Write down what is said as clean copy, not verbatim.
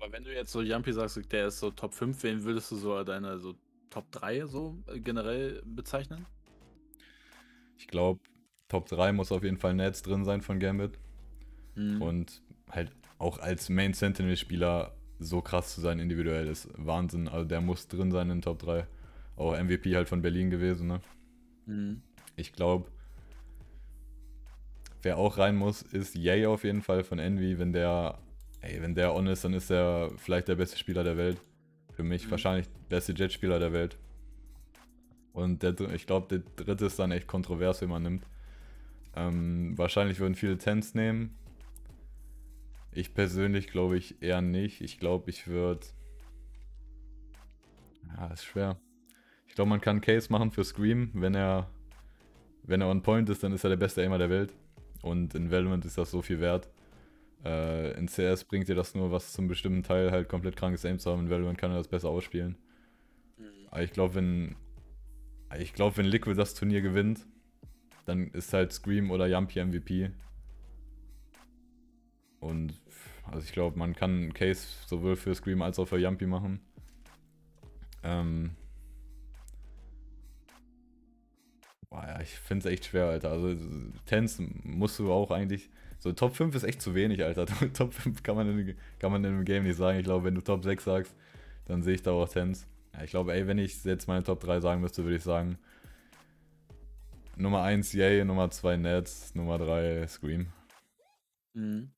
Aber wenn du jetzt so Jumpy sagst, der ist so Top 5, wen würdest du so deine so Top 3 so generell bezeichnen? Ich glaube, Top 3 muss auf jeden Fall Nets drin sein von Gambit. Mhm. Und halt auch als Main Sentinel-Spieler so krass zu sein individuell ist Wahnsinn. Also der muss drin sein in den Top 3. Auch MVP halt von Berlin gewesen, ne? Mhm. Ich glaube, wer auch rein muss, ist Yay auf jeden Fall von Envy. Wenn der on ist, dann ist er vielleicht der beste Spieler der Welt. Für mich Mhm. wahrscheinlich beste Jet-Spieler der Welt. Und ich glaube, der dritte ist dann echt kontrovers, wenn man nimmt. Wahrscheinlich würden viele Tens nehmen. Ich persönlich glaube ich eher nicht. Ich glaube, ich würde. Ja, ist schwer. Ich glaube, man kann Case machen für Scream. Wenn er on point ist, dann ist er der beste Aimer der Welt. Und in Valorant ist das so viel wert. In CS bringt dir das nur was zum bestimmten Teil, halt komplett krankes Aim zu haben. In Valorant kann er das besser ausspielen. Mhm. Aber wenn Liquid das Turnier gewinnt, dann ist halt Scream oder Yumpy MVP. Und also ich glaube, man kann einen Case sowohl für Scream als auch für Yumpy machen. Ähm, Boah, ja, ich finde es echt schwer, Alter. Also Tens musst du auch eigentlich. So Top 5 ist echt zu wenig, Alter. Top 5 kann man in einem Game nicht sagen. Ich glaube, wenn du Top 6 sagst, dann sehe ich da auch Tens. Ja, ich glaube, ey, wenn ich jetzt meine Top 3 sagen müsste, würde ich sagen: Nummer 1 Yay, Nummer 2 Nets, Nummer 3 Scream. Mhm.